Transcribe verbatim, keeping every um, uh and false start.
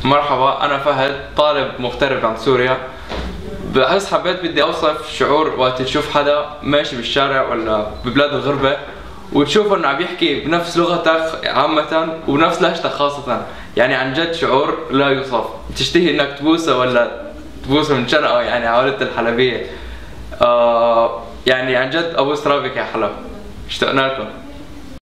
مرحبا، أنا فهد طالب مغترب عن سوريا. بحس حبيت بدي أوصف شعور وقت تشوف حدا ماشي بالشارع ولا ببلاد الغربة وتشوفه إنه عم يحكي بنفس لغتك عامة ونفس لهجتك خاصة. يعني عن جد شعور لا يوصف، تشتهي إنك تبوسه ولا تبوسه من شنقه يعني عائلة الحلبية. آه يعني عن جد أبوس رابك يا حلب، اشتقنا لكم.